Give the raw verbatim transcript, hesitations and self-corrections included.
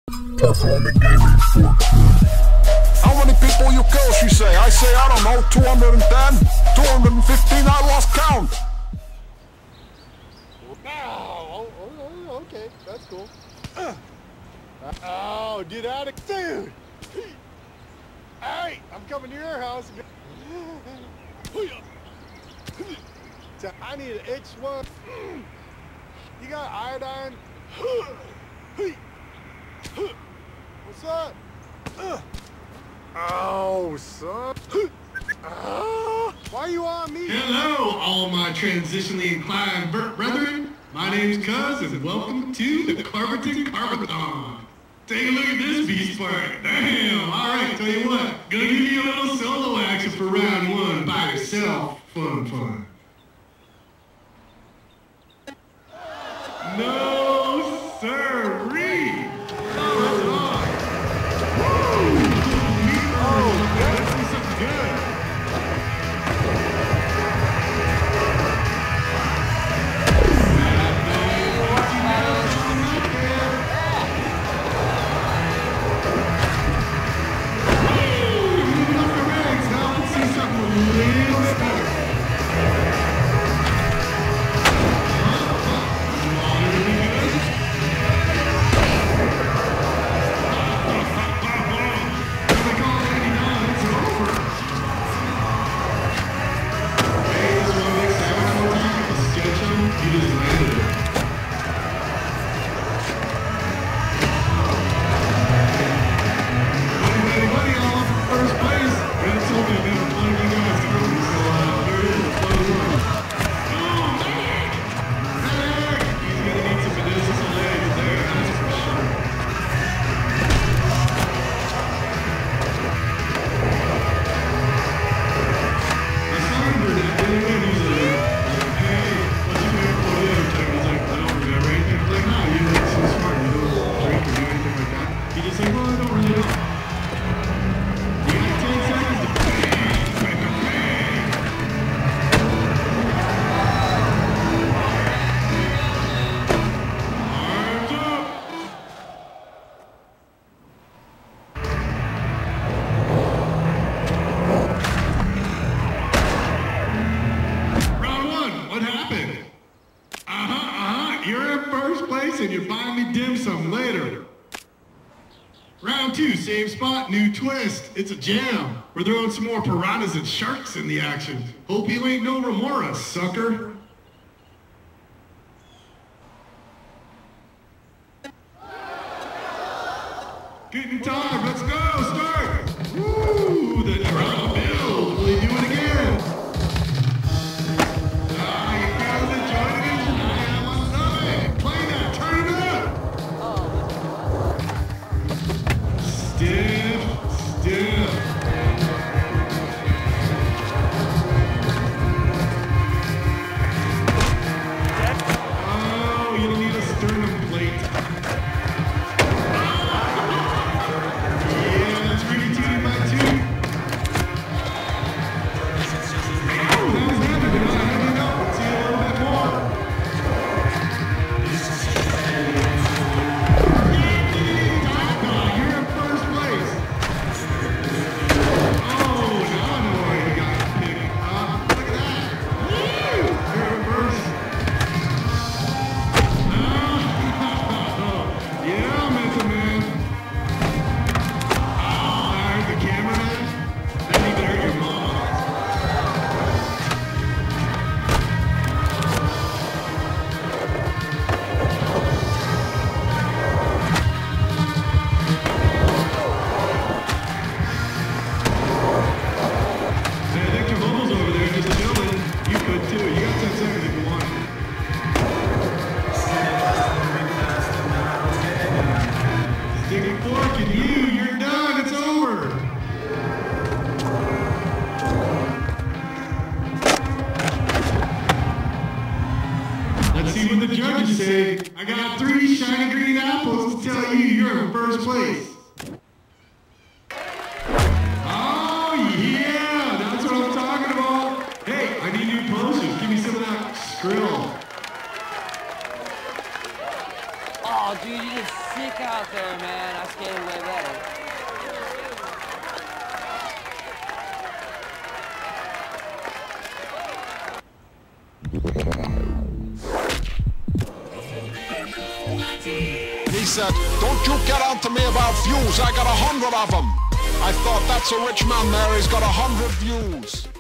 Performing gaming for How many people you kill, she say? I say, I don't know, two hundred ten, two hundred fifteen, I lost count. Oh, oh, oh, okay, that's cool. Uh, oh, get out of, dude. Hey, I'm coming to your house. I need an H one. You got iodine? What's up? Oh, son. Uh, why you on me? Hello, all my transitionally inclined brethren. My name's Cuz, and welcome to the Carverton Carvathon. Take a look at this beast part. Damn, alright, tell you what. Gonna give you a little solo action for round one by yourself. Fun, fun. No, sirree. Oh, that's hard. Woo! Oh, let's do something good. And you're buying me dim sum later. Round two, same spot, new twist. It's a jam. We're throwing some more piranhas and sharks in the action. Hope you ain't no remora, sucker. Getting time, let's go, start. Woo, the drama build. Will you do it again? Ah, you guys enjoyed it? Stiff, stiff. Oh, you need a sternum plate. Yeah, that's really two by two. Oh, that was heavy, but not heavy enough. Let's see a little bit more. See what the judges say. I got three shiny green apples to tell you you're in first place. Oh yeah, that's what I'm talking about. Hey, I need new potions. Give me some of that Skrill. Oh dude, you did sick suck out there, man. I skated way better. He said, don't you get on to me about views, I got a hundred of them. I thought, that's a rich man there, he's got a hundred views.